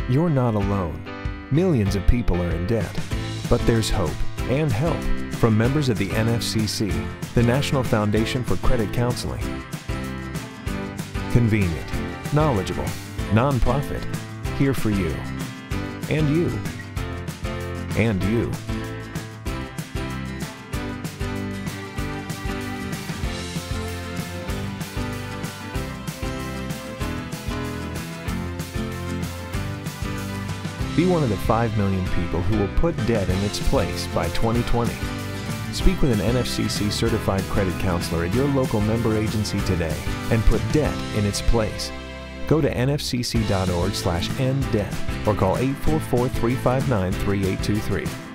You're not alone. Millions of people are in debt. But there's hope and help from members of the NFCC, the National Foundation for Credit Counseling. Convenient, knowledgeable, nonprofit, here for you. And you. And you. Be one of the 5 million people who will put debt in its place by 2020. Speak with an NFCC certified credit counselor at your local member agency today and put debt in its place. Go to nfcc.org/enddebt or call 844-359-3823.